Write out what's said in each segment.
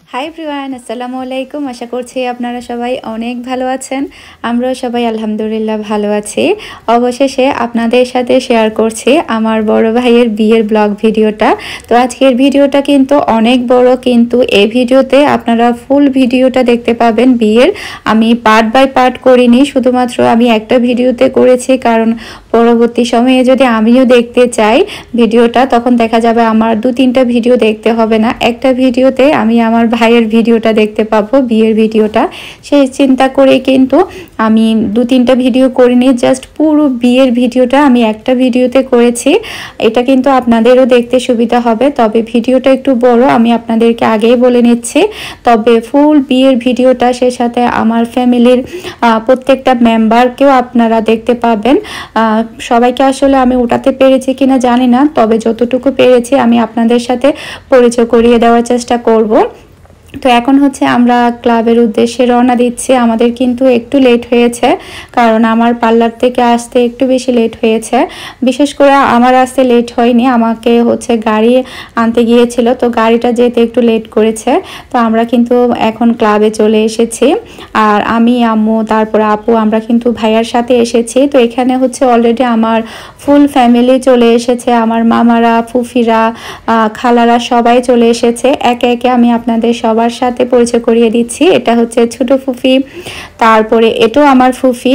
Hi everyone, আসসালামু আলাইকুম। আশা করছি আপনারা সবাই অনেক ভালো আছেন। আমরাও সবাই আলহামদুলিল্লাহ ভালো আছি। অবশেষে আপনাদের সাথে শেয়ার করছি আমার বড় ভাইয়ের বিয়ের ব্লগ ভিডিওটা। তো আজকের ভিডিওটা কিন্তু অনেক বড়, কিন্তু এই ভিডিওতে আপনারা ফুল ভিডিওটা দেখতে পাবেন বিয়ের। আমি পার্ট বাই পার্ট করিনি, শুধুমাত্র আমি একটা ভিডিওতে করেছি, কারণ পরবর্তী সময়ে যদি আমিও দেখতে চাই ভিডিওটা, তখন দেখা যাবে আমার 2-3টা ভিডিও দেখতে হবে না, একটা ভিডিওতে আমি আমার ভাইয়ের ভিডিওটা দেখতে পাবো, বিয়ের ভিডিওটা। সেই চিন্তা করে কিন্তু আমি 2-3টা ভিডিও করিনি, জাস্ট পুরো বিয়ের ভিডিওটা আমি একটা ভিডিওতে করেছি। এটা কিন্তু আপনাদেরও দেখতে সুবিধা হবে, তবে ভিডিওটা একটু বড়, আমি আপনাদেরকে আগেই বলে নিচ্ছি। তবে ফুল বিয়ের ভিডিওটা, সে সাথে আমার ফ্যামিলির প্রত্যেকটা মেম্বারকেও আপনারা দেখতে পাবেন। সবাইকে আসলে আমি উঠাতে পেরেছি কিনা জানি না, তবে যতটুকু পেরেছি আমি আপনাদের সাথে পরিচয় করিয়ে দেওয়ার চেষ্টা করব। তো এখন হচ্ছে আমরা ক্লাবের উদ্দেশ্যে রওনা দিচ্ছি। আমাদের কিন্তু একটু লেট হয়েছে, কারণ আমার পার্লার থেকে আসতে একটু বেশি লেট হয়েছে। বিশেষ করে আমার আসতে লেট হয়নি, আমাকে হচ্ছে গাড়ি আনতে গিয়েছিল, তো গাড়িটা যেতে একটু লেট করেছে। তো আমরা কিন্তু এখন ক্লাবে চলে এসেছি, আর আমি, আম্মু, তারপর আপু, আমরা কিন্তু ভাইয়ার সাথে এসেছি। তো এখানে হচ্ছে অলরেডি আমার ফুল ফ্যামিলি চলে এসেছে, আমার মামারা, ফুফিরা, খালারা সবাই চলে এসেছে। একে একে আমি আপনাদের সবার সাথে পরিচয় করিয়ে দিচ্ছি। এটা হচ্ছে ছোট ফুফি, তারপরে এটাও আমার ফুফি,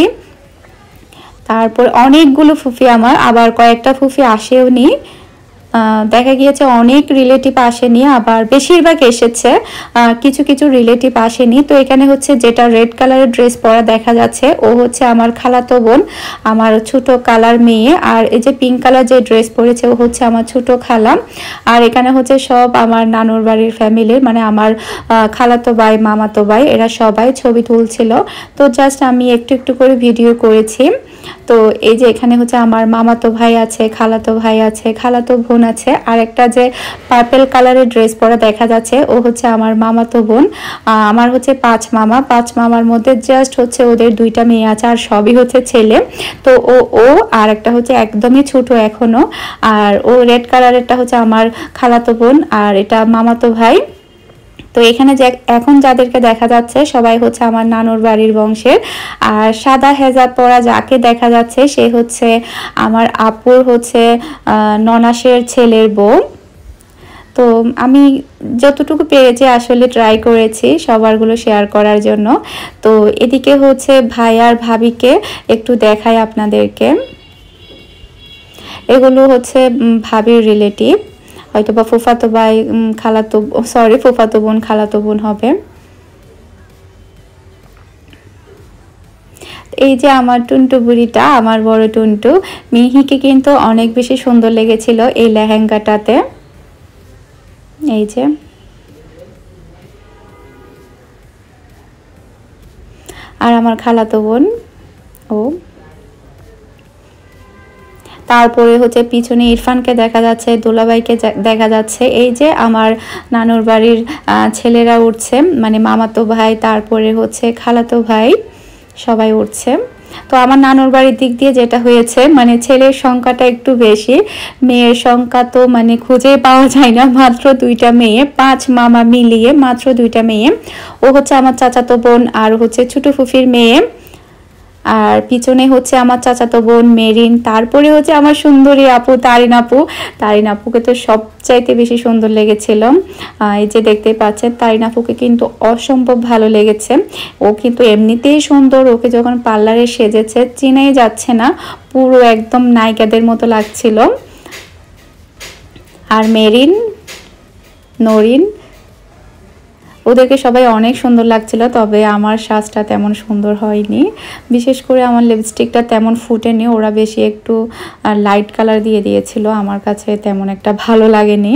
তারপর অনেকগুলো ফুফি আমার, আবার কয়েকটা ফুফি আসেও নি। দেখা গিয়েছে অনেক রিলেটিভ আসেনি, আবার বেশিরভাগ এসেছে, কিছু কিছু রিলেটিভ আসেনি। তো এখানে হচ্ছে যেটা রেড কালারের ড্রেস পরা দেখা যাচ্ছে, ও হচ্ছে আমার খালাতো বোন, আমার ছোট কালার মেয়ে। আর এই যে পিঙ্ক কালার যে ড্রেস পরেছে, ও হচ্ছে আমার ছোট খালা। আর এখানে হচ্ছে সব আমার নানুর বাড়ির ফ্যামিলির, মানে আমার খালাতো ভাই, মামাতো ভাই, এরা সবাই ছবি তুলছিল। তো জাস্ট আমি একটু একটু করে ভিডিও করেছি। তো এই যে এখানে হচ্ছে আমার মামাতো ভাই আছে, খালাতো ভাই আছে, খালাতো বোন আছে, আর একটা যে পার্পল কালারের ড্রেস পরা দেখা যাচ্ছে, ও হচ্ছে আমার মামাতো বোন। আমার হচ্ছে 5 মামা, 5 মামার মধ্যে জাস্ট হচ্ছে ওদের 2টা মেয়ে আছে, আর সবই হচ্ছে ছেলে। তো ও আর একটা হচ্ছে একদমই ছোট এখনো, আর ও রেড কালারেরটা হচ্ছে আমার খালাতো বোন, আর এটা মামাতো ভাই। তো এখানে যে এখন যাদেরকে দেখা যাচ্ছে সবাই হচ্ছে আমার নানুর বাড়ির বংশের। আর সাদা হেজাব পরা যাকে দেখা যাচ্ছে, সে হচ্ছে আমার আপুর হচ্ছে ননাসের ছেলের বউ। তো আমি যতটুকু পেরেছি আসলে ট্রাই করেছি সবারগুলো শেয়ার করার জন্য। তো এদিকে হচ্ছে ভাই আর ভাবিকে একটু দেখাই আপনাদেরকে। এগুলো হচ্ছে ভাবির রিলেটিভ, হয়তো বা ফুফাতো ভাই, ফুফাতো বোন, খালাতো বোন হবে। এই যে আমার টুনটু বুড়িটা, আমার বড় টুনটু মিহিকে কিন্তু অনেক বেশি সুন্দর লেগেছিল এই লেহেঙ্গাটাতে। এই যে আর আমার খালাতো বোন ও। তারপরে হচ্ছে পিছনে ইরফানকে দেখা যাচ্ছে, দুলাভাইকে দেখা যাচ্ছে। এই যে আমার নানুর বাড়ির ছেলেরা উঠছে, মানে মামাতো ভাই, তারপরে হচ্ছে খালাতো ভাই, সবাই উঠছে। তো আমার নানুর বাড়ির দিক দিয়ে যেটা হয়েছে, মানে ছেলের সংখ্যাটা একটু বেশি, মেয়ের সংখ্যা তো মানে খুঁজে পাওয়া যায় না, মাত্র 2টা মেয়ে, 5 মামা মিলিয়ে মাত্র 2টা মেয়ে। ও হচ্ছে আমার চাচাতো বোন, আর হচ্ছে ছোট ফুফির মেয়ে। আর পিছনে হচ্ছে আমার চাচাতো বোন মেরিন, তারপরে হচ্ছে আমার সুন্দরী আপু তারিন আপু। তারিন আপুকে তো সবচাইতে বেশি সুন্দর লেগেছিল। এই যে দেখতে পাচ্ছেন, তারিন আপুকে কিন্তু অসম্ভব ভালো লেগেছে। ও কিন্তু এমনিতেই সুন্দর, ওকে যখন পার্লারে সেজেছে চিনাই যাচ্ছে না, পুরো একদম নায়িকাদের মতো লাগছিল। আর মেরিন, নরিন, ওদেরকে সবাই অনেক সুন্দর লাগছিল, তবে আমার সাজটা তেমন সুন্দর হয়নি। বিশেষ করে আমার লিপস্টিকটা তেমন ফুটেনি, ওরা বেশি একটু লাইট কালার দিয়ে দিয়েছিল, আমার কাছে তেমন একটা ভালো লাগেনি।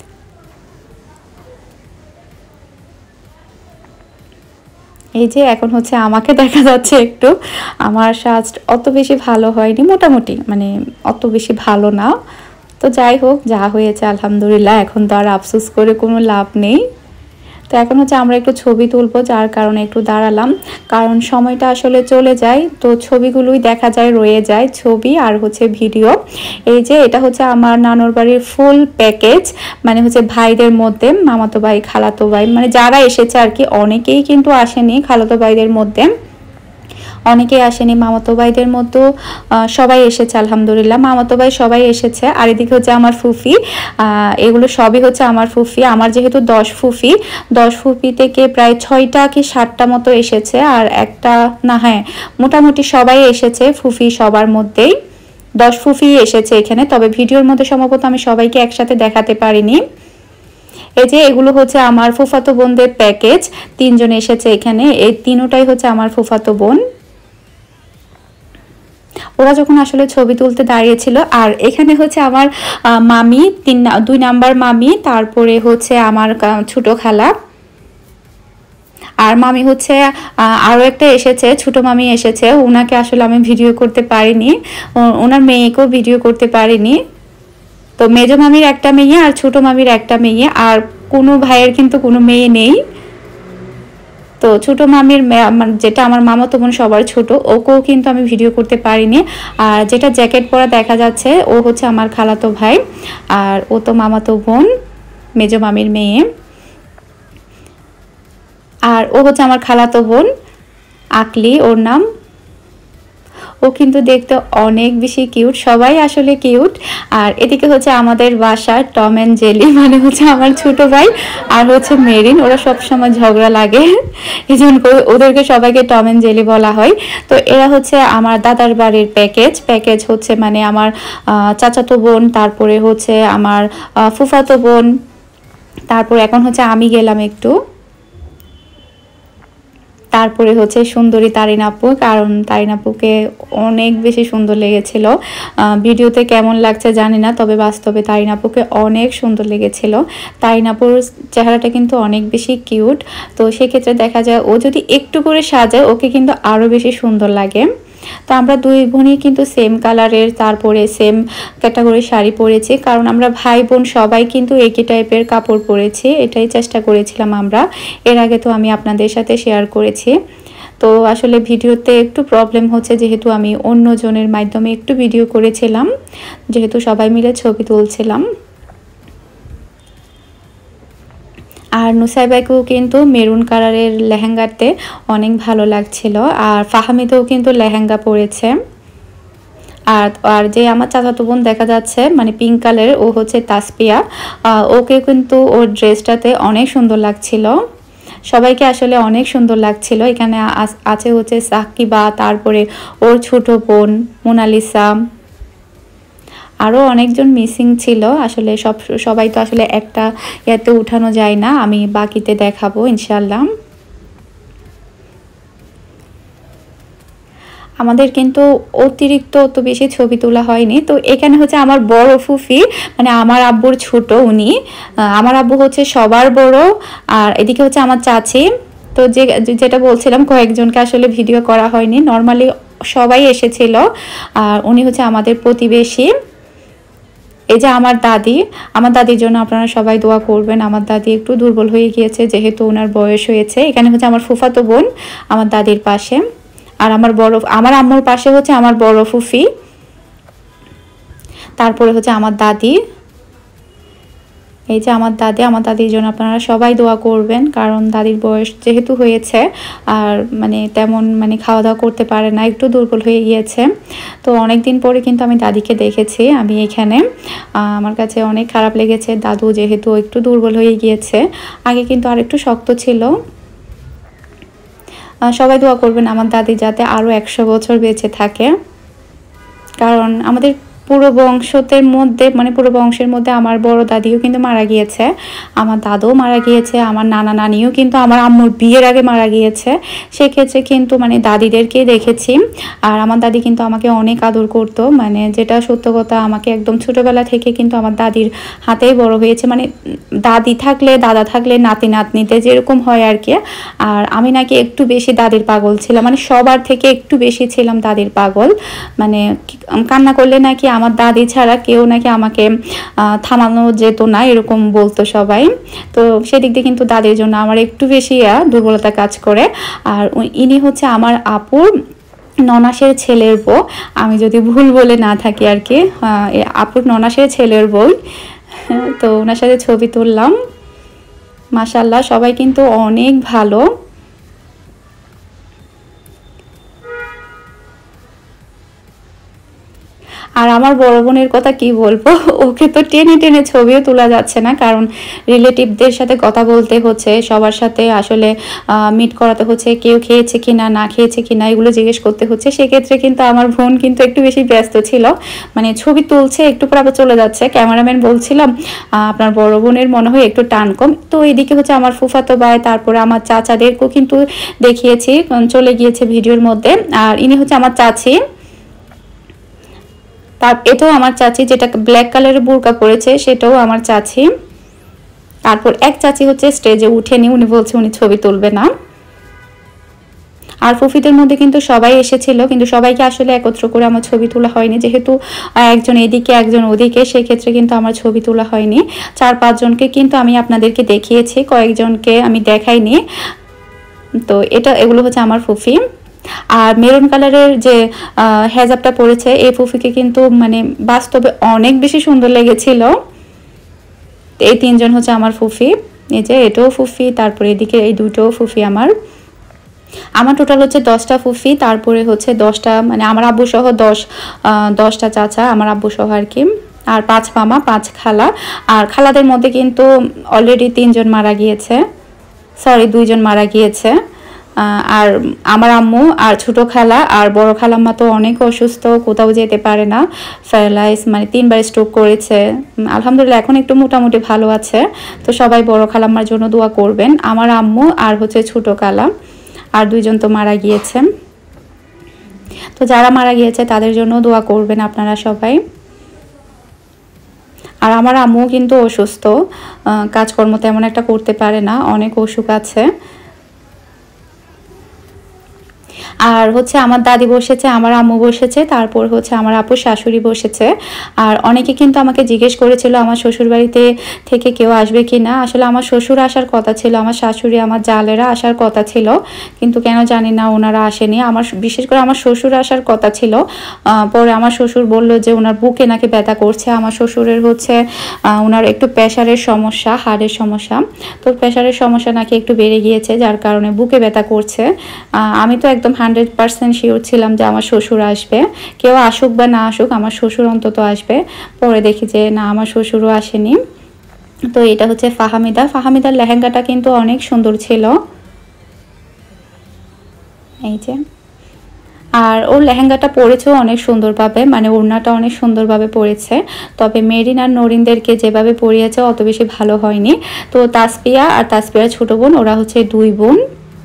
এই যে এখন হচ্ছে আমাকে দেখা যাচ্ছে একটু, আমার সাজ অত বেশি ভালো হয়নি, মোটামুটি, মানে অত বেশি ভালো না। তো যাই হোক, যা হয়েছে আলহামদুলিল্লাহ, এখন তো আর আফসোস করে কোনো লাভ নেই। তো এখন হচ্ছে আমরা একটু ছবি তুলবো, যার কারণে একটু দাঁড়ালাম, কারণ সময়টা আসলে চলে যায়, তো ছবিগুলোই দেখা যায়, রয়ে যায় ছবি আর হচ্ছে ভিডিও। এই যে এটা হচ্ছে আমার নানুর বাড়ির ফুল প্যাকেজ, মানে হচ্ছে ভাইদের মধ্যে মামাতো ভাই, খালাতো ভাই, মানে যারা এসেছে আর কি, অনেকেই কিন্তু আসেনি খালাতো ভাইদের মধ্যে, অনেকেই আসেনি, মামাতো ভাইদের মতো সবাই এসেছে আলহামদুলিল্লাহ, মামাতো ভাই সবাই এসেছে। আর এদিকে হচ্ছে আমার ফুফি, এগুলো সবই হচ্ছে আমার ফুফি। আমার যেহেতু 10 ফুফি, 10 ফুফি থেকে প্রায় 6টা কি 7টা মতো এসেছে, আর একটা না, হ্যাঁ মোটামুটি সবাই এসেছে ফুফি, সবার মধ্যেই 10 ফুফি এসেছে এখানে। তবে ভিডিওর মধ্যে সম্ভবত আমি সবাইকে একসাথে দেখাতে পারিনি। এই যে এগুলো হচ্ছে আমার ফুফাতো বোনদের প্যাকেজ, 3 জন এসেছে এখানে, এই তিনটাই হচ্ছে আমার ফুফাতো বোন। ওরা যখন আসলে ছবি তুলতে দাঁড়িয়েছিল। আর এখানে হচ্ছে আমার মামি, 2 নাম্বার মামি, তারপরে হচ্ছে আমার ছোট খালা, আর মামি হচ্ছে আরও একটা এসেছে, ছোট মামি এসেছে, ওনাকে আসলে আমি ভিডিও করতে পারিনি, ওনার মেয়েকেও ভিডিও করতে পারিনি। তো মেজো মামির একটা মেয়ে আর ছোট মামির একটা মেয়ে, আর কোনো ভাইয়ের কিন্তু কোনো মেয়ে নেই। তো ছোট মামির যেটা আমার মামাতো বোন সবার ছোট, ওকেও কিন্তু আমি ভিডিও করতে পারিনি। আর যেটা জ্যাকেট পরা দেখা যাচ্ছে, ও হচ্ছে আমার খালাতো ভাই, আর ও তো মামাতো বোন, মেজো মামির মেয়ে। আর ও হচ্ছে আমার খালাতো বোন, আকলি ওর নাম। ও কিন্তু দেখতে অনেক বেশি কিউট, সবাই আসলে কিউট। আর এদিকে হচ্ছে আমাদের বাসার টম অ্যান্ড জেলি, মানে হচ্ছে আমার ছোট ভাই আর হচ্ছে মেরিন, ওরা সবসময় ঝগড়া লাগে, এই জন্য ওদেরকে সবাইকে টম অ্যান্ড জেলি বলা হয়। তো এরা হচ্ছে আমার দাদার বাড়ির প্যাকেজ হচ্ছে মানে আমার চাচাতো বোন, তারপরে হচ্ছে আমার ফুফাতো বোন, তারপর এখন হচ্ছে আমি গেলাম একটু, তারপরে হচ্ছে সুন্দরী তারিন আপু, কারণ তারিন আপুকে অনেক বেশি সুন্দর লেগেছিল। ভিডিওতে কেমন লাগছে জানি না, তবে বাস্তবে তারিন আপুকে অনেক সুন্দর লেগেছিল। তারিন আপুর চেহারাটা কিন্তু অনেক বেশি কিউট, তো সেক্ষেত্রে দেখা যায় ও যদি একটু করে সাজায়, ওকে কিন্তু আরও বেশি সুন্দর লাগে। তো আমরা 2 বোনই কিন্তু সেম কালারের, তারপরে সেম ক্যাটাগরির শাড়ি পরেছি, কারণ আমরা ভাই বোন সবাই কিন্তু একই টাইপের কাপড় পরেছি, এটাই চেষ্টা করেছিলাম আমরা। এর আগে তো আমি আপনাদের সাথে শেয়ার করেছি। তো আসলে ভিডিওতে একটু প্রবলেম হচ্ছে, যেহেতু আমি অন্য জনের মাধ্যমে একটু ভিডিও করেছিলাম, যেহেতু সবাই মিলে ছবি তুলছিলাম। আর নুসাইবাকেও কিন্তু মেরুন কালারের লেহেঙ্গাতে অনেক ভালো লাগছিল, আর ফাহামিদেও কিন্তু লেহেঙ্গা পরেছে। আর যে আমার চাচাতো বোন দেখা যাচ্ছে মানে পিঙ্ক কালারের, ও হচ্ছে তাসপিয়া, ওকে কিন্তু ওর ড্রেসটাতে অনেক সুন্দর লাগছিল, সবাইকে আসলে অনেক সুন্দর লাগছিল। এখানে আছে হচ্ছে সাকিবা, তারপরে ওর ছোট বোন মোনালিসা, আরও অনেকজন মিসিং ছিল আসলে, সবাই তো আসলে একটা ইয়াতে উঠানো যায় না, আমি বাকিতে দেখাবো ইনশাল্লাহ। আমাদের কিন্তু অতিরিক্ত অত বেশি ছবি তোলা হয়নি। তো এখানে হচ্ছে আমার বড় ফুফি, মানে আমার আব্বুর ছোট উনি, আমার আব্বু হচ্ছে সবার বড়, আর এদিকে হচ্ছে আমার চাচি। তো যেটা বলছিলাম, কয়েকজনকে আসলে ভিডিও করা হয়নি, নর্মালি সবাই এসেছিল। আর উনি হচ্ছে আমাদের প্রতিবেশী। এই যে আমার দাদির জন্য আপনারা সবাই দোয়া করবেন। আমার দাদি একটু দুর্বল হয়ে গিয়েছে, যেহেতু ওনার বয়স হয়েছে। এখানে হচ্ছে আমার ফুফাতো বোন আমার দাদির পাশে, আর আমার আম্মুর পাশে হচ্ছে আমার বড় ফুফি, তারপরে হচ্ছে আমার দাদি। এই যে আমার দাদির জন্য আপনারা সবাই দোয়া করবেন, কারণ দাদির বয়স যেহেতু হয়েছে, আর মানে তেমন মানে খাওয়া দাওয়া করতে পারে না, একটু দুর্বল হয়ে গিয়েছে। তো অনেক দিন পরে কিন্তু আমি দাদিকে দেখেছি আমি এখানে, আমার কাছে অনেক খারাপ লেগেছে, দাদু যেহেতু একটু দুর্বল হয়ে গিয়েছে, আগে কিন্তু আর একটু শক্ত ছিল। সবাই দোয়া করবেন আমার দাদি যাতে আরও 100 বছর বেঁচে থাকে, কারণ আমাদের পুরো বংশের মধ্যে আমার বড় দাদিও কিন্তু মারা গিয়েছে, আমার দাদুও মারা গিয়েছে, আমার নানা নানিও কিন্তু আমার আম্মুর বিয়ের আগে মারা গিয়েছে। সেক্ষেত্রে কিন্তু মানে দাদিদেরকেই দেখেছি। আর আমার দাদি কিন্তু আমাকে অনেক আদর করতো, মানে যেটা সত্য কথা, আমাকে একদম ছোটোবেলা থেকে কিন্তু আমার দাদির হাতেই বড় হয়েছে, মানে দাদা থাকলে নাতি নাতনিতে যেরকম হয় আর কি। আর আমি নাকি একটু বেশি দাদির পাগল ছিলাম, মানে সবার থেকে একটু বেশি ছিলাম দাদির পাগল, মানে কান্না করলে নাকি আমার দাদি ছাড়া কেউ নাকি আমাকে থামানো যেত না, এরকম বলতো সবাই। তো সেদিক দিয়ে কিন্তু দাদির জন্য আমার একটু বেশি দুর্বলতা কাজ করে। আর ইনি হচ্ছে আমার আপুর ননাসের ছেলের বউ, আমি যদি ভুল বলে না থাকি আর কি, আপুর ননাসের ছেলের বউ। তো ওনার সাথে ছবি তুললাম। মাশাআল্লাহ সবাই কিন্তু অনেক ভালো। আর আমার বড় বোনের কথা কি বলবো, ওকে তো টেনে টেনে ছবিও তোলা যাচ্ছে না, কারণ রিলেটিভদের সাথে কথা বলতে হচ্ছে, সবার সাথে আসলে মিট করাতে হচ্ছে, কেউ খেয়েছে কিনা না খেয়েছে কিনা এগুলো জিজ্ঞেস করতে হচ্ছে। সেক্ষেত্রে কিন্তু আমার বোন কিন্তু একটু বেশি ব্যস্ত ছিল, মানে ছবি তুলছে একটু পর আবার চলে যাচ্ছে। ক্যামেরাম্যান বলছিলাম আপনার বড় বোনের মনে হয় একটু টান কম। তো এইদিকে হচ্ছে আমার ফুফাতো ভাই, তারপরে আমার চাচাদেরকেও কিন্তু দেখিয়েছি, চলে গিয়েছে ভিডিওর মধ্যে। আর ইনি হচ্ছে আমার চাচি, তার এটাও আমার চাচি, যেটা ব্ল্যাক কালারের বোরকা পরেছে সেটাও আমার চাচি। তারপর এক চাচি হচ্ছে স্টেজে উঠেনি, উনি বলছে উনি ছবি তুলবে না। আর ফুফিদের মধ্যে কিন্তু সবাই এসেছিল, কিন্তু সবাইকে আসলে একত্র করে আমার ছবি তোলা হয়নি, যেহেতু একজন এদিকে একজন ওদিকে, সেক্ষেত্রে কিন্তু আমার ছবি তোলা হয়নি। 4-5 জনকে কিন্তু আমি আপনাদেরকে দেখিয়েছি, কয়েকজনকে আমি দেখাইনি। তো এগুলো হচ্ছে আমার ফুফি। আর মেরুন কালারের যে হেজাবটা পরেছে এই ফুফিকে কিন্তু মানে বাস্তবে অনেক বেশি সুন্দর লেগেছিল। এই 3 জন হচ্ছে আমার ফুফি, এই যে এটাও ফুফি, তারপরে এদিকে এই দুটোও ফুফি। আমার টোটাল হচ্ছে 10টা ফুফি, তারপরে হচ্ছে 10টা মানে আমার আব্বু সহ 10টা চাচা আমার আব্বু সহ আর কি, আর 5 মামা 5 খালা। আর খালাদের মধ্যে কিন্তু অলরেডি 3 জন মারা গিয়েছে, সরি 2 জন মারা গিয়েছে। আর আমার আম্মু আর ছোট খালা আর বড় খালাম্মা তো অনেক অসুস্থ, কোথাও যেতে পারে না, প্যারালাইজ, মানে 3বার স্ট্রোক করেছে। আলহামদুলিল্লাহ এখন একটু মোটামুটি ভালো আছে। তো সবাই বড় খালাম্মার জন্য দোয়া করবেন। আমার আম্মু আর হচ্ছে ছোট খালা আর 2 জন তো মারা গিয়েছে। তো যারা মারা গিয়েছে তাদের জন্য দোয়া করবেন আপনারা সবাই। আর আমার আম্মু কিন্তু অসুস্থ, কাজকর্ম তেমন একটা করতে পারে না, অনেক অসুখ আছে। আর হচ্ছে আমার দাদি বসেছে, আমার আম্মু বসেছে, তারপর হচ্ছে আমার আপুর শাশুড়ি বসেছে। আর অনেকে কিন্তু আমাকে জিজ্ঞেস করেছিল আমার শ্বশুর বাড়িতে থেকে কেউ আসবে কি না। আসলে আমার শ্বশুর আসার কথা ছিল, আমার শাশুড়ি আমার জালেরা আসার কথা ছিল, কিন্তু কেন জানি না ওনারা আসেনি। বিশেষ করে আমার শ্বশুর আসার কথা ছিল, পরে আমার শ্বশুর বলল যে ওনার বুকে নাকি ব্যথা করছে। আমার শ্বশুরের হচ্ছে ওনার একটু প্রেশারের সমস্যা, হার্টের সমস্যা, তো প্রেশারের সমস্যা নাকি একটু বেড়ে গিয়েছে, যার কারণে বুকে ব্যথা করছে। আমি তো একদম 100% শিওর ছিলাম যে আমার শ্বশুর আসবে, কেউ আসুক বা না আসুক আমার শ্বশুর অন্তত আসবে। পরে দেখি যে না, আমার শ্বশুরও আসেনি। তো এটা হচ্ছে ফাহামিদার লেহেঙ্গাটা কিন্তু অনেক সুন্দর ছিল, এই যে। আর ওর লেহেঙ্গাটা পরেছেও অনেক সুন্দরভাবে, মানে ওড়নাটা অনেক সুন্দরভাবে পরেছে। তবে মেরিন আর নরিনদেরকে যেভাবে পরিয়েছে অত বেশি ভালো হয়নি। তো তাসপিয়া আর তাসপিয়ার ছোট বোন, ওরা হচ্ছে 2 বোন।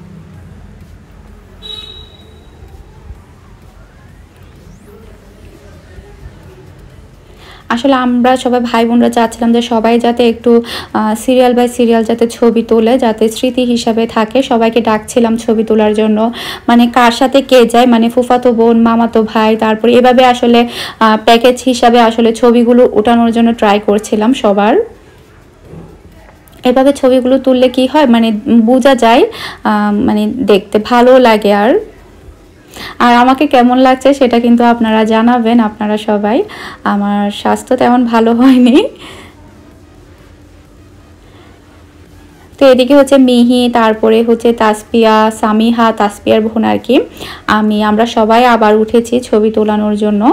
আসলে আমরা সবাই ভাই বোনরা চাচ্ছিলাম যে সবাই যাতে একটু সিরিয়াল বাই সিরিয়াল যাতে ছবি তোলে, যাতে স্মৃতি হিসাবে থাকে। সবাইকে ডাকছিলাম ছবি তোলার জন্য, মানে কার সাথে কে যায়, মানে ফুফাতো বোন, মামাতো ভাই, তারপর এভাবে আসলে প্যাকেজ হিসাবে আসলে ছবিগুলো ওঠানোর জন্য ট্রাই করছিলাম সবার। এভাবে ছবিগুলো তুললে কি হয়, মানে বোঝা যায়, মানে দেখতে ভালো লাগে। আর আমাকে কেমন লাগছে সেটা কিন্তু আপনারা জানাবেন, আপনারা সবাই। আমার স্বাস্থ্য তেমন ভালো হয়নি। তো এদিকে হচ্ছে মিহি, তারপরে হচ্ছে তাসপিয়া, সামিহা, তাসপিয়ার বোন আর কি, আমরা সবাই আবার উঠেছি ছবি তোলানোর জন্য।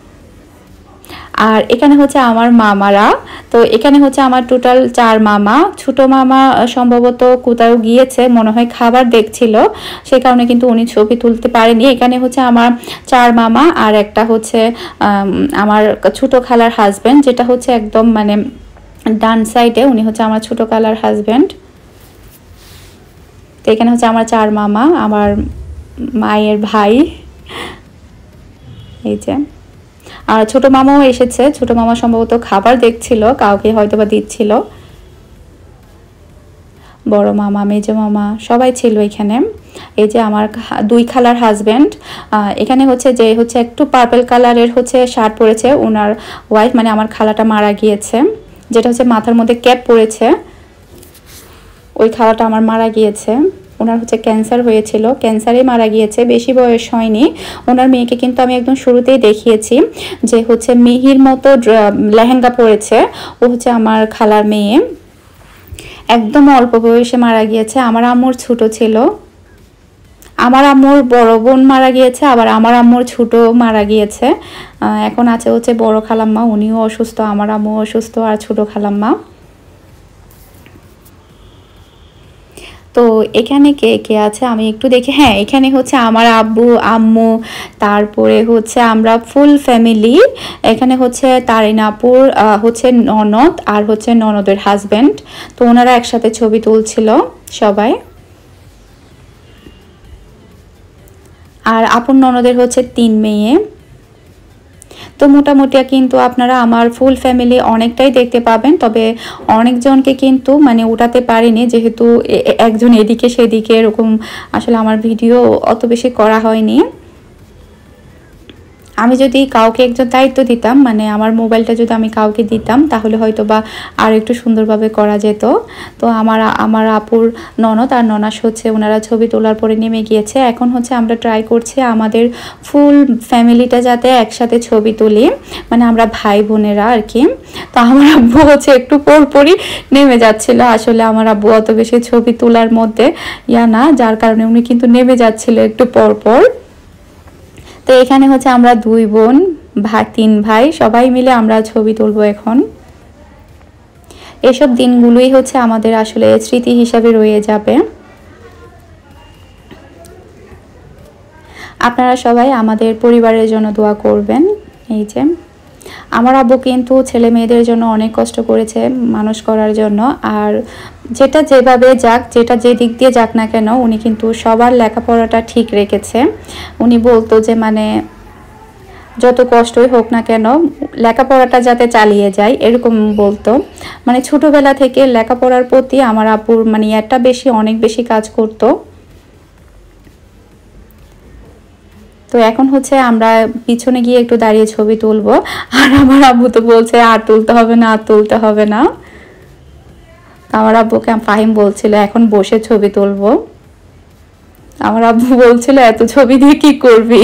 আর এখানে হচ্ছে আমার মামারা, তো এখানে হচ্ছে আমার টোটাল 4 মামা। ছোট মামা সম্ভবত কোথাও গিয়েছে, মনে হয় খাবার দেখছিল, সে কারণে কিন্তু উনি ছবি তুলতে পারেনি। এখানে হচ্ছে আমার 4 মামা, আর একটা হচ্ছে আমার ছোট খালার হাজব্যান্ড, যেটা হচ্ছে একদম মানে ডান সাইডে, উনি হচ্ছে আমার ছোট খালার হাজব্যান্ড। তো এখানে হচ্ছে আমার 4 মামা, আমার মায়ের ভাই, এই যে। আর ছোট মামাও এসেছে, ছোট মামা সম্ভবত খাবার দেখছিল, কাউকে হয়তো বা দিচ্ছিল। বড় মামা মেজো মামা সবাই ছিল এখানে। এই যে আমার দুই খালার হাজব্যান্ড, এখানে হচ্ছে যে হচ্ছে একটু পার্পল কালারের হচ্ছে শার্ট পরেছে, ওনার ওয়াইফ মানে আমার খালাটা মারা গিয়েছে, যেটা হচ্ছে মাথার মধ্যে ক্যাপ পরেছে, ওই খালাটা আমার মারা গিয়েছে। ওনার হচ্ছে ক্যান্সার হয়েছিল, ক্যান্সারে মারা গিয়েছে, বেশি বয়স হয়নি। ওনার মেয়েকে কিন্তু আমি একদম শুরুতেই দেখিয়েছি যে হচ্ছে মিহির মতো লেহেঙ্গা পরেছে, ও হচ্ছে আমার খালার মেয়ে, একদম অল্প বয়সে মারা গিয়েছে। আমার আম্মুর ছোট ছিল, আমার আম্মুর বড় বোন মারা গিয়েছে, আবার আমার আম্মুর ছোট মারা গিয়েছে। এখন আছে হচ্ছে বড় খালাম্মা, উনিও অসুস্থ, আমার আম্মু অসুস্থ, আর ছোট খালাম্মা। তো এখানে কে কে আছে আমি একটু দেখি। হ্যাঁ, এখানে হচ্ছে আমার আব্বু আম্মু, তারপরে হচ্ছে আমরা ফুল ফ্যামিলি। এখানে হচ্ছে তারিনাপুর হচ্ছে ননদ আর হচ্ছে ননদের হাজব্যান্ড, তো ওনারা একসাথে ছবি তুলছিল সবাই। আর আপন ননদের হচ্ছে 3 মেয়ে। তো মোটামুটি কিন্তু আপনারা আমার ফুল ফ্যামিলি অনেকটাই দেখতে পাবেন, তবে অনেকজনকে কিন্তু মানে উঠাতে পারিনি, যেহেতু একজন এদিকে সেদিকে এরকম আসলে আমার ভিডিও অত বেশি করা হয়নি। আমি যদি কাউকে একজন দায়িত্ব দিতাম, মানে আমার মোবাইলটা যদি আমি কাউকে দিতাম, তাহলে হয়তো বা আর একটু সুন্দরভাবে করা যেত। তো আমার আপুর ননদ আর ননাস হচ্ছে ওনারা ছবি তোলার পরে নেমে গিয়েছে। এখন হচ্ছে আমরা ট্রাই করছি আমাদের ফুল ফ্যামিলিটা যাতে একসাথে ছবি তুলি, মানে আমরা ভাই বোনেরা আর কি। তো আমার আব্বু হচ্ছে একটু পরপরই নেমে যাচ্ছিল, আসলে আমার আব্বু অত বেশি ছবি তোলার মধ্যে না, যার কারণে উনি কিন্তু নেমে যাচ্ছিল একটু পরপর। তো এখানে হচ্ছে আমরা 2 বোন 3 ভাই সবাই মিলে আমরা ছবি তুলবো এখন। এসব দিনগুলোই হচ্ছে আমাদের আসলে স্মৃতি হিসাবে রয়ে যাবে। আপনারা সবাই আমাদের পরিবারের জন্য দোয়া করবেন। এই যে আমার আব্বু কিন্তু ছেলে মেয়েদের জন্য অনেক কষ্ট করেছে মানুষ করার জন্য, আর যেটা যেভাবে যাক, যেটা যে দিক দিয়ে যাক না কেন, উনি কিন্তু সবার লেখাপড়াটা ঠিক রেখেছে। উনি বলতো যে মানে যত কষ্টই হোক না কেন লেখাপড়াটা যাতে চালিয়ে যায়, এরকম বলতো। মানে ছোটবেলা থেকে লেখাপড়ার প্রতি আমার আব্বুর মানে একটা বেশি অনেক বেশি কাজ করতো। তো এখন হচ্ছে আমরা পিছনে গিয়ে একটু দাঁড়িয়ে ছবি তুলবো, আর আমার আব্বু তো বলছে আর তুলতে হবে না, আর তুলতে হবে না। আমার আব্বুকে ফাহিম বলছিল এখন বসে ছবি তুলবো, আমার আব্বু বলছিল এত ছবি দিয়ে কি করবি।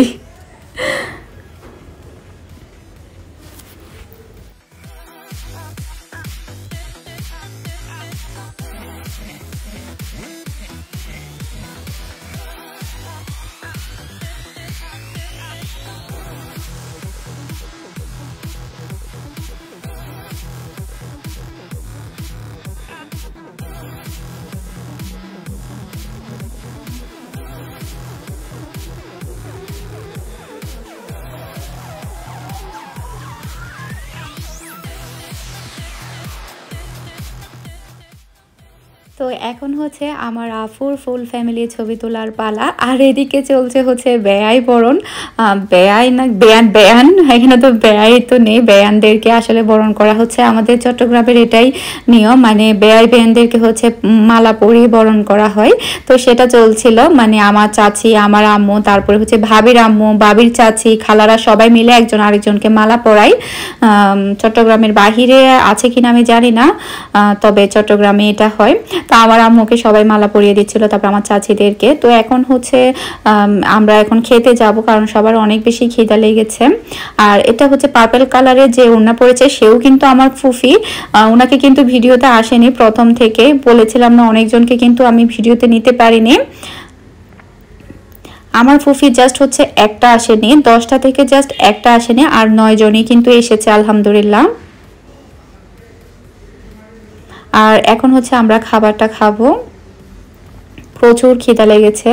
তো এখন হচ্ছে আমার আফুর ফুল ফ্যামিলি ছবি তোলার পালা, আর এদিকে চলছে হচ্ছে বেয়াই বরণ। বেয়াই না বেয়ান, বেয়ান এখানে তো বেয়াই তো নেই, বেয়ানদেরকে আসলে বরণ করা হচ্ছে। আমাদের চট্টগ্রামের এটাই নিয়ম, মানে বেয়াই বেয়ানদেরকে হচ্ছে মালা পরিয়ে বরণ করা হয়। তো সেটা চলছিল, মানে আমার চাচি, আমার আম্মু, তারপরে হচ্ছে ভাবির আম্মু, বাবির চাচি, খালারা সবাই মিলে একজন আরেকজনকে মালা পরায়। চট্টগ্রামের বাহিরে আছে কিনা আমি জানি না, তবে চট্টগ্রামে এটা হয়। তো আমার আম্মুকে সবাই মালা পরিয়ে দিচ্ছিল, তারপর আমার চাচিদেরকে। তো এখন হচ্ছে আমরা এখন খেতে যাব, কারণ সবার অনেক বেশি খিদা লেগেছে। আর এটা হচ্ছে পার্পল কালারের যে ওড়না পরেছে, সেও কিন্তু আমার ফুফি। ওনাকে কিন্তু ভিডিওতে আসেনি, প্রথম থেকে বলেছিলাম না, অনেকজনকে কিন্তু আমি ভিডিওতে নিতে পারিনি। আমার ফুফি জাস্ট হচ্ছে একটা আসেনি, 10টা থেকে জাস্ট একটা আসেনি, আর 9 জনই কিন্তু এসেছে আলহামদুলিল্লাহ। আর এখন হচ্ছে আমরা খাবারটা খাবো, প্রচুর খিদা লেগেছে।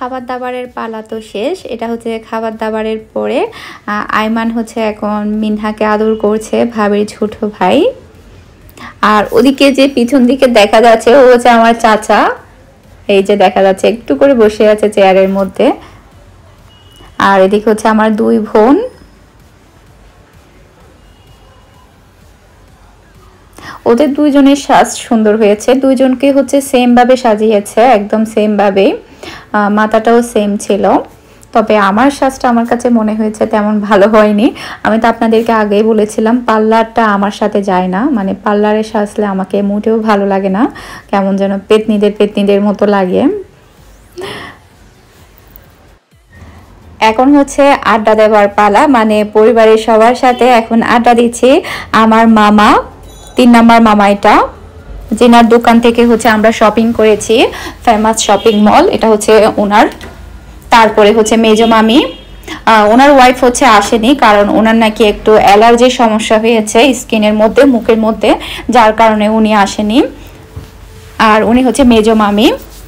খাবার দাবারের পালা তো শেষ। এটা হচ্ছে খাবার দাবারের পরে আইমান হচ্ছে এখন মিনহাকে আদর করছে, ভাবির ছোট ভাই। আর ওদিকে যে পিছন দিকে দেখা যাচ্ছে ও হচ্ছে আমার চাচা, এই যে দেখা যাচ্ছে একটু করে বসে আছে চেয়ারের মধ্যে। আর এদিকে হচ্ছে আমার দুই বোন। ওদের দুইজনের সাজ সুন্দর হয়েছে, দুইজনকে হচ্ছে সেম ভাবে সাজিয়েছে, একদম সেম ভাবে, মাথাটাও সেম ছিল। তবে আমার সাজটা আমার কাছে মনে হয়েছে তেমন ভালো হয়নি। আমি তো আপনাদেরকে আগেই বলেছিলাম পার্লারটা আমার সাথে যায় না, মানে পার্লারে সাজলে আমাকে মোটেও ভালো লাগে না, কেমন যেন পেতনিদের মতো লাগে। এখন হচ্ছে আড্ডা দেওয়ার পালা, মানে পরিবারের সবার সাথে এখন আড্ডা দিচ্ছি। আমার মামা, 3 নাম্বার মামা, এটা যেনার দোকান থেকে হচ্ছে আমরা শপিং করেছি, ফেমাস শপিং মল, এটা হচ্ছে ওনার। তারপরে হচ্ছে মেজো মামি, ওনার ওয়াইফ হচ্ছে আসেনি, কারণ ওনার নাকি একটু অ্যালার্জির সমস্যা হয়েছে স্কিনের মধ্যে, মুখের মধ্যে, যার কারণে উনি আসেনি। আর উনি হচ্ছে মেজো মামি।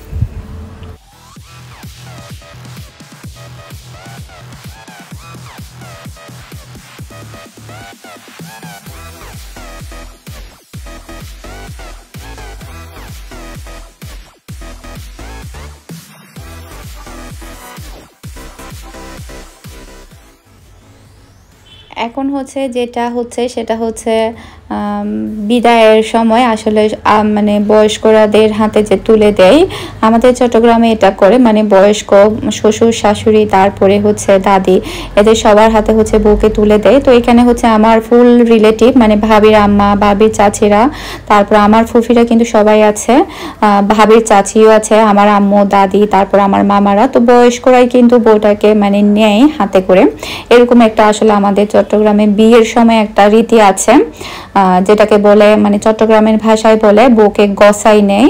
এখন হচ্ছে যেটা হচ্ছে সেটা হচ্ছে বিদায়ের সময় আসলে মানে বয়স্করাদের হাতে যে তুলে দেয়, আমাদের চট্টগ্রামে এটা করে, মানে বয়স্ক শ্বশুর শাশুড়ি তারপরে হচ্ছে দাদি, এদের সবার হাতে হচ্ছে বউকে তুলে দেয়। তো এখানে হচ্ছে আমার ফুল রিলেটিভ, মানে ভাবির আম্মা, ভাবির চাচিরা, তারপর আমার ফুফিরা কিন্তু সবাই আছে, ভাবির চাচিও আছে, আমার আম্মু, দাদি, তারপর আমার মামারা। তো বয়স্করাই কিন্তু বউটাকে মানে নেয় হাতে করে, এরকম একটা আসলে আমাদের চট্টগ্রামে বিয়ের সময় একটা রীতি আছে, যেটাকে বলে, মানে চট্টগ্রামের ভাষায় বলে বউকে গসাই নেয়।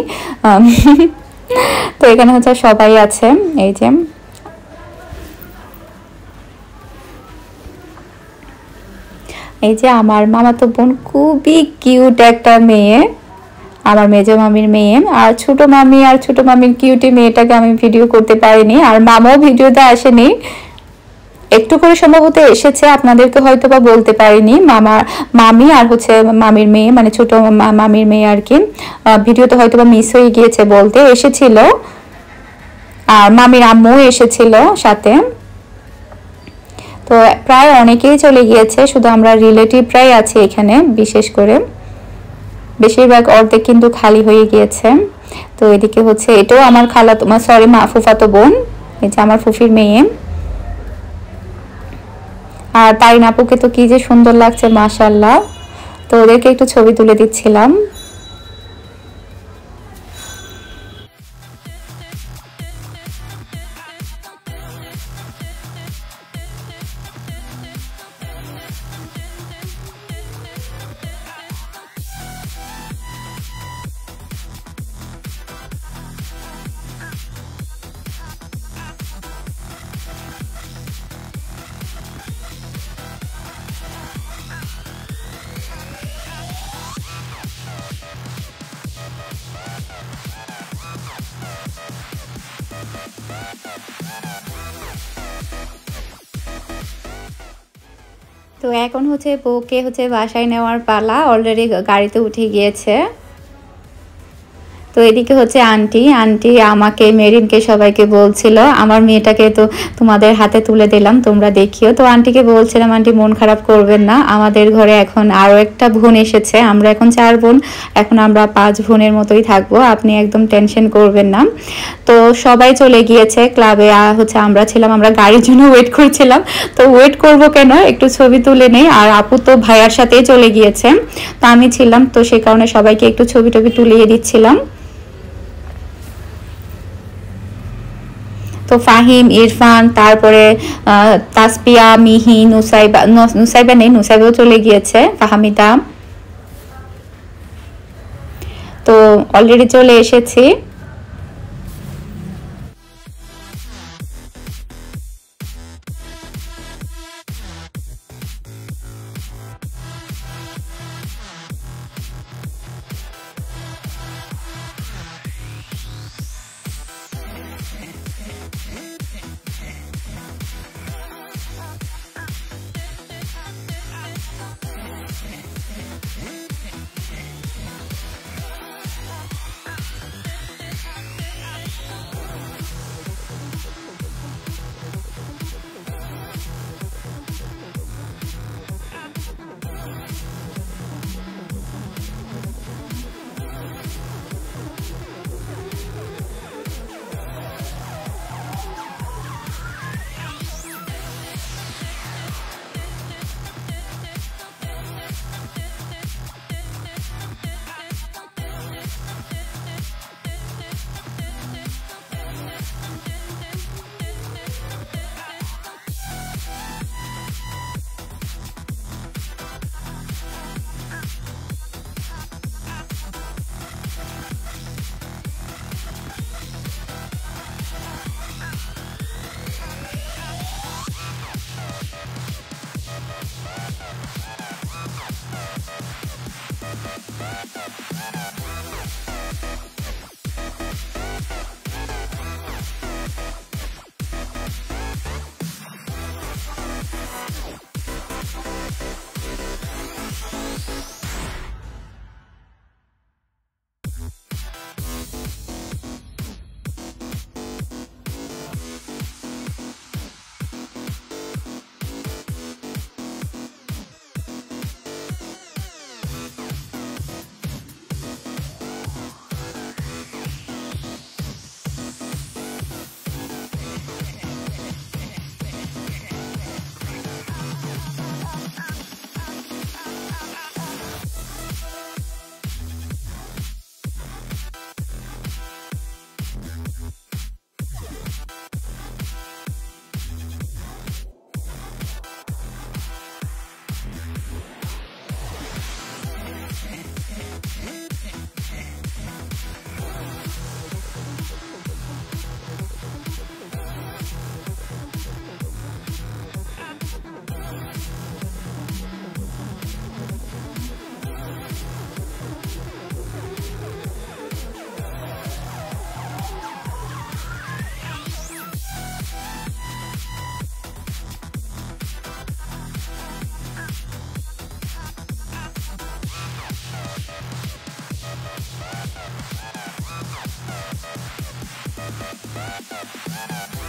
তো এখানে হচ্ছে সবাই আছে, এই যে আমার মামাতো বোন, খুবই কিউট একটা মেয়ে, আমার মেজো মামির মেয়ে। আর ছোট মামি আর ছোট মামির কিউটি মেয়েটাকে আমি ভিডিও করতে পারিনি, আর মামাও ভিডিওতে আসেনি, একটু করে সম্ভবত এসেছে, আপনাদেরকে হয়তো বা বলতে পারিনি। মামি আর হচ্ছে মামির মেয়ে, মানে ছোট মামির মেয়ে আর কি, ভিডিওতে হয়তো বা মিস হয়ে গিয়েছে বলতে, এসেছিল। আর মামির আম্মু এসেছিল সাথে। তো প্রায় অনেকেই চলে গিয়েছে, শুধু আমরা রিলেটিভরাই আছি এখানে, বিশেষ করে বেশিরভাগ অর্ধেক কিন্তু খালি হয়ে গিয়েছে। তো এদিকে হচ্ছে এটাও আমার ফুফাতো বোন, এই যে আমার ফুফির মেয়ে। আর তাই নাপুকে তো কি যে সুন্দর লাগছে মাশাআল্লাহ। তো ওদেরকে একটু ছবি তুলে দিচ্ছিলাম। তো এখন হচ্ছে বউকে হচ্ছে বাসায় নেওয়ার পালা, অলরেডি গাড়িতে উঠে গিয়েছে। তো এদিকে হচ্ছে আন্টি আমাকে, মেরিনকে, সবাইকে বলছিল আমার মেয়েটাকে তো তোমাদের হাতে তুলে দিলাম, তোমরা দেখিও। তো আন্টিকে বলছিলাম, আন্টি মন খারাপ করবেন না, আমাদের ঘরে এখন আরও একটা বোন এসেছে, আমরা এখন 4 বোন, এখন আমরা 5 বোনের মতোই থাকবো, আপনি একদম টেনশন করবেন না। তো সবাই চলে গিয়েছে ক্লাবে, হচ্ছে আমরা ছিলাম, আমরা গাড়ির জন্য ওয়েট করছিলাম। তো ওয়েট করব কেন, একটু ছবি তুলে নেই। আর আপু তো ভাইয়ার সাথেই চলে গিয়েছে, তো আমি ছিলাম, তো সেই কারণে সবাইকে একটু ছবি তুলিয়ে দিচ্ছিলাম। তো ফাহিম, ইরফান, তারপরে তাসপিয়া, মিহি, নুসাইবা নেই, নুসাইবাও চলে গিয়েছে, ফাহামিদা। তো অলরেডি চলে এসেছি। Bye.